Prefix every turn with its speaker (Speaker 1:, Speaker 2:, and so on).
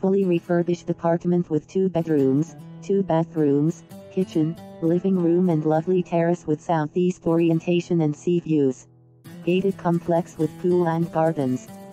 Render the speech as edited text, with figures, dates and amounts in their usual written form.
Speaker 1: fully refurbished apartment with 2 bedrooms, 2 bathrooms, kitchen, living room and lovely terrace with southeast orientation and sea views. Gated complex with pool and gardens.